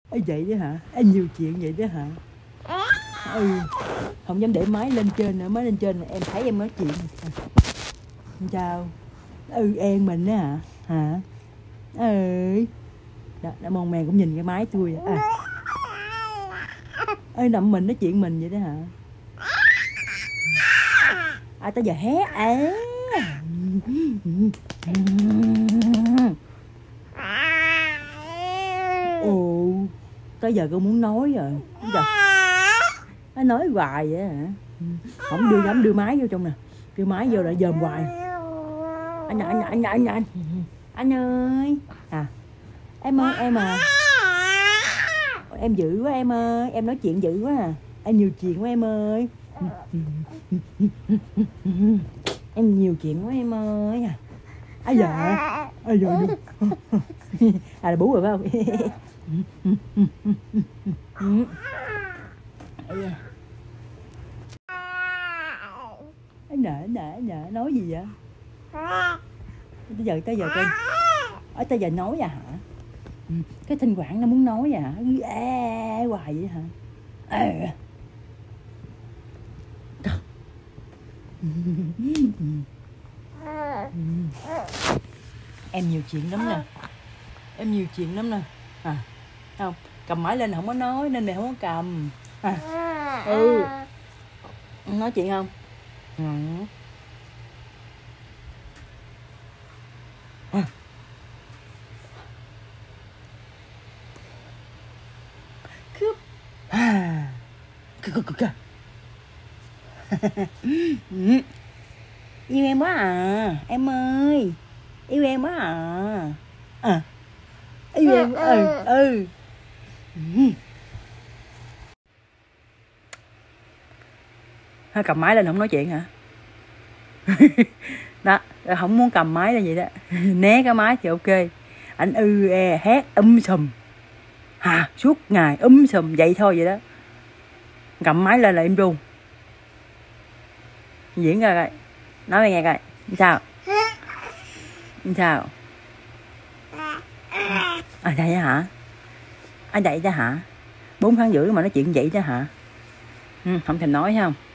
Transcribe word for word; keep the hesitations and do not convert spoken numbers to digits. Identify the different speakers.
Speaker 1: Ê, vậy đó hả? Ê, nhiều chuyện vậy đó hả? Ừ, không dám để máy lên trên nữa, máy lên trên em thấy em nói chuyện. Chào. Ừ, em mình đó hả? Hả? Ừ. Đó, đã mon men cũng nhìn cái máy tôi à. Ê, nằm mình nói chuyện mình vậy đó hả? À, tới giờ hé à. Ồ, tới giờ cô muốn nói rồi. Giờ nó nói hoài vậy hả? Không đưa dám đưa máy vô trong nè, đưa máy vô lại dòm hoài. Anh anh anh anh anh anh ơi à, em ơi em à, em dữ quá em ơi, em nói chuyện dữ quá à, em nhiều chuyện quá em ơi. Em nhiều chuyện quá em ơi. À dạ, à dạ, à là bú rồi phải không? Nè nè nè, nói gì vậy? Tới giờ tới giờ con ở tới giờ nói à hả? Cái thỉnh thoảng nó muốn nói à hả? Ê, hoài vậy hả? Ê. Em nhiều chuyện lắm nè, em nhiều chuyện lắm nè à, không cầm máy lên không có nói nên mẹ không có cầm à. Ừ, nói chuyện không? Ừ. À. Cướp à. Cướp cướp cướp. Yêu em quá à em ơi, yêu em quá à à, yêu em ừ ừ. Thôi cầm máy lên không nói chuyện hả? Đó, không muốn cầm máy là vậy đó. Né cái máy thì ok. Anh ư e hét um sùm hà suốt ngày um sùm vậy thôi vậy đó. Cầm máy lên là im ru. Diễn ra coi, nói nghe coi sao sao à vậy hả? À vậy đó hả? Bốn tháng rưỡi mà nói chuyện vậy đó hả? Ừ, không thèm nói không?